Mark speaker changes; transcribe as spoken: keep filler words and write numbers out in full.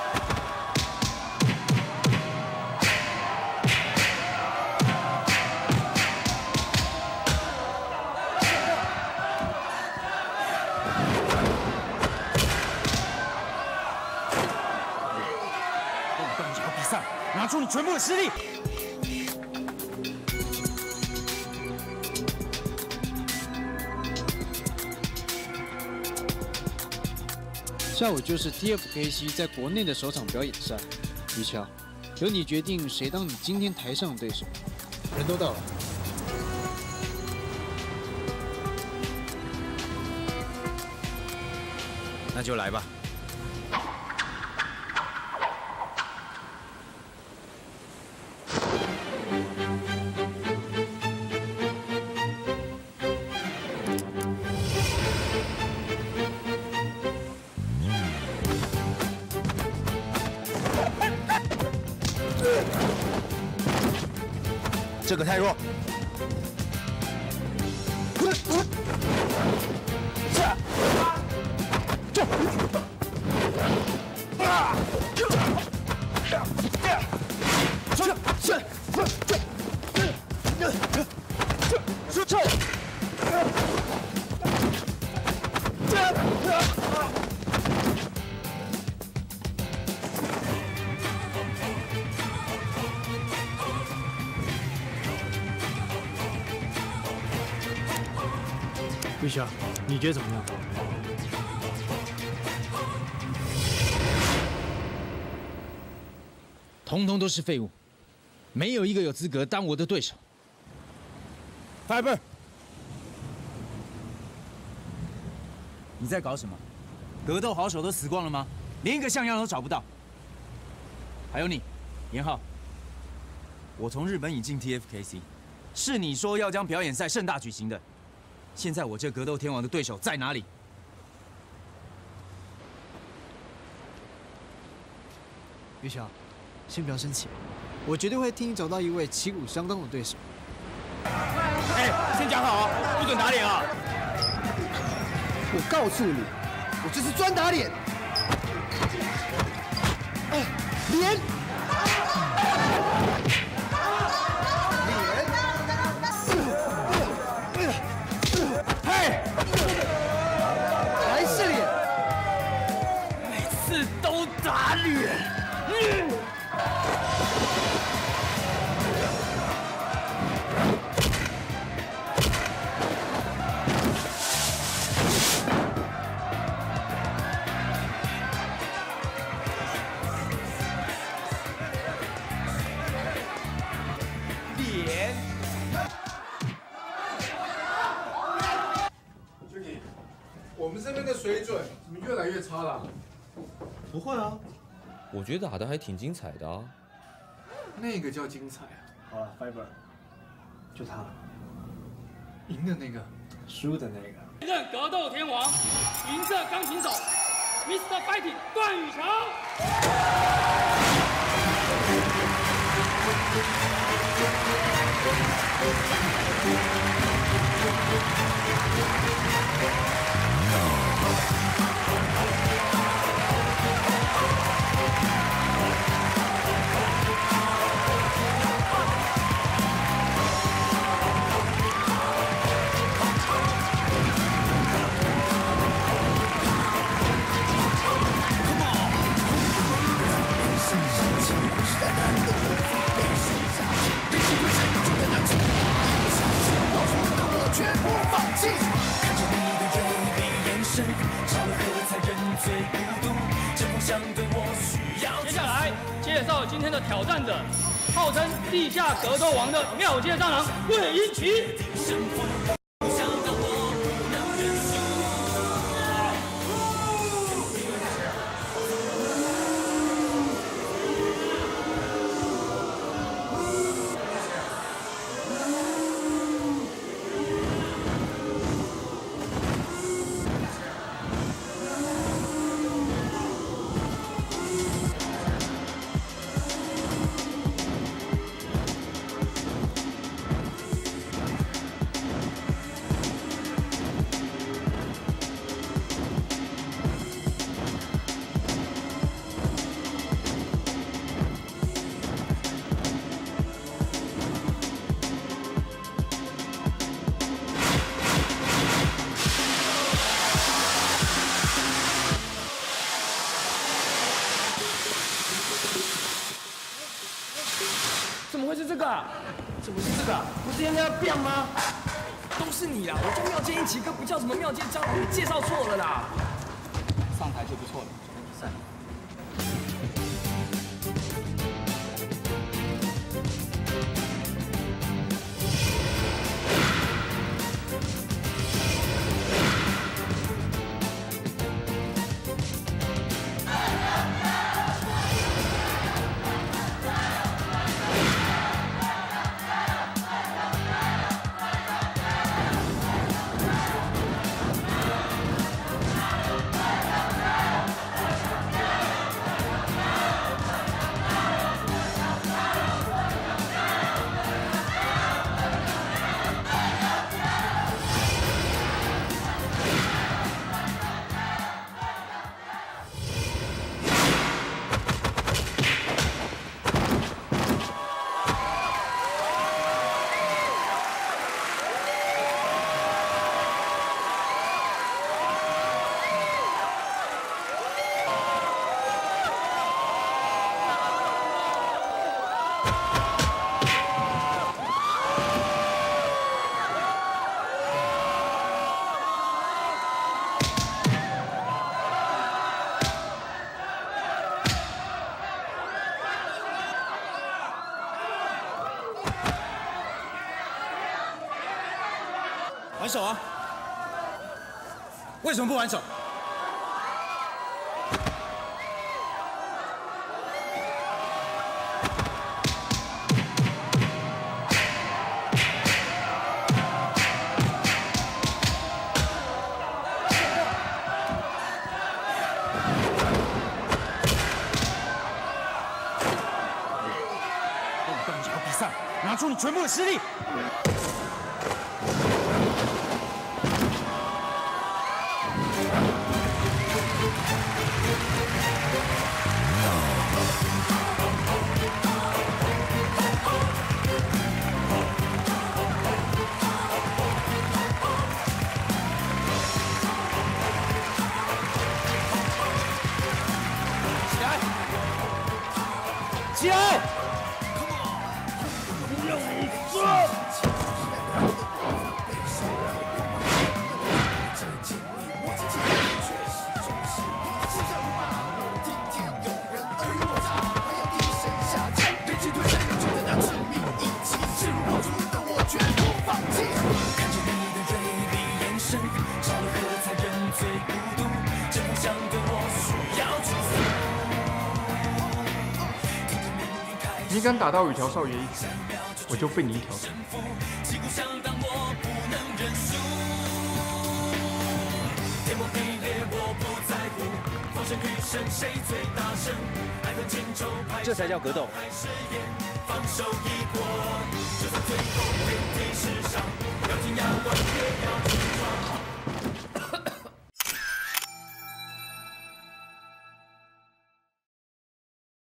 Speaker 1: 拿出你全部的实力！
Speaker 2: 下午就是 T F K C 在国内的首场表演赛，于乔，由你决定谁当你今天台上的对手。
Speaker 3: 人都到了，
Speaker 1: 那就来吧。
Speaker 3: 这个太弱。
Speaker 2: 玉霞，你觉得怎么样？
Speaker 1: 通通都是废物，没有一个有资格当我的对手。Fiber， 你在搞什么？格斗好手都死光了吗？连一个像样都找不到。还有你，严浩，我从日本引进 T F K C， 是你说要将表演赛盛大举行的。 现在我这格斗天王的对手在哪里？
Speaker 2: 玉乔，先不要生气，我绝对会替你找到一位旗鼓相当的对手。
Speaker 1: 哎，先讲好，不准打脸啊！
Speaker 3: 我告诉你，我就是专打脸。哎，脸。
Speaker 1: 打脸！嗯 脸。
Speaker 3: Jacky， 我们这边的水准怎么越来越差了？不会啊。
Speaker 4: 我觉得打得还挺精彩的啊。
Speaker 3: 那个叫精彩啊！好了 ，Fiber， 就他，赢的那个，输的那个。
Speaker 5: 任格斗天王，银色钢琴手 ，Mister Fighting 段宇翔。
Speaker 6: 绝不放弃，看着你的锐利眼神，少了喝才人最孤独，针锋相对我需要。接下来介绍今天的挑战者，号称地下格斗王的庙街蟑螂魏一奇。
Speaker 7: 个、啊，怎么是这个、啊？不是应该要变吗？都是你啦！我叫妙剑一起，哥不叫什么妙剑张，你介绍错了啦。上台就不错了，比赛。
Speaker 1: 还手啊！为什么不还手？动动脚比赛，拿出你全部的实力！ 起来！不让你说。
Speaker 6: 看着你的锐利眼神，少了喝彩人最孤独，这梦想对我需要去死。
Speaker 3: 你敢打到羽条少爷一拳，我就废你一条腿。
Speaker 1: 这才叫格斗。
Speaker 6: 就算最后遍体鳞伤，咬紧牙关也要去闯。